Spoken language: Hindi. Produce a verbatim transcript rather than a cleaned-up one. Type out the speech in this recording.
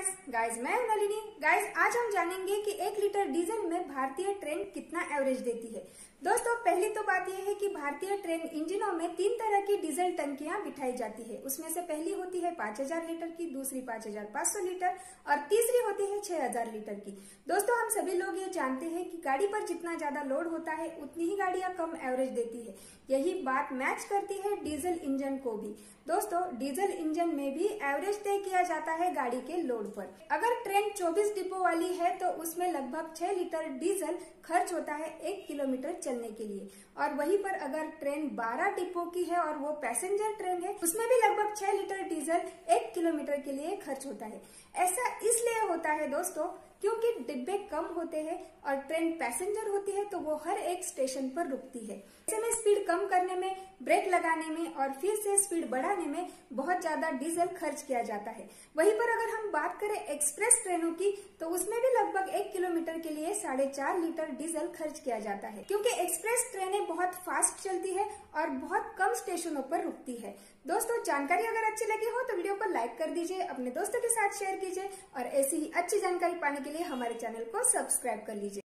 गाइस गाइस मैं हूं नलिनी। गाइस आज हम जानेंगे कि एक लीटर डीजल में भारतीय ट्रेन कितना एवरेज देती है। दोस्तों पहली तो बात यह है कि भारतीय ट्रेन इंजनों में तीन तरह की डीजल टंकियां बिठाई जाती है। उसमें से पहली होती है पांच हजार लीटर की, दूसरी पांच हजार पांच सौ लीटर और तीसरी होती है छह हजार लीटर की। दोस्तों हम सभी लोग ये जानते हैं कि गाड़ी पर जितना ज्यादा लोड होता है उतनी ही गाड़ियां कम एवरेज देती है। यही बात मैच करती है डीजल इंजन को भी। दोस्तों डीजल इंजन में भी एवरेज तय किया जाता है गाड़ी के लोड पर। अगर ट्रेन चौबीस डिपो वाली है तो उसमें लगभग छह लीटर डीजल खर्च होता है एक किलोमीटर चलने के लिए, और वहीं पर अगर ट्रेन बारह डिपो की है और वो पैसेंजर ट्रेन है उसमें भी लगभग छह लीटर डीजल एक किलोमीटर के लिए खर्च होता है। ऐसा इसलिए होता है दोस्तों क्योंकि डिब्बे कम होते हैं और ट्रेन पैसेंजर होती है तो वो हर एक स्टेशन पर रुकती है। ऐसे में स्पीड कम करने में, ब्रेक लगाने में और फिर से स्पीड बढ़ाने में बहुत ज्यादा डीजल खर्च किया जाता है। वहीं पर अगर हम बात करें एक्सप्रेस ट्रेनों की तो उसमें भी लगभग एक किलोमीटर के लिए साढ़े चार लीटर डीजल खर्च किया जाता है, क्योंकि एक्सप्रेस ट्रेनें बहुत फास्ट चलती है और बहुत कम स्टेशनों पर रुकती है। दोस्तों जानकारी अगर अच्छी लगी हो तो वीडियो को लाइक कर दीजिए, अपने दोस्तों के साथ शेयर कीजिए और ऐसी ही अच्छी जानकारी पाने के लिए हमारे चैनल को सब्सक्राइब कर लीजिए।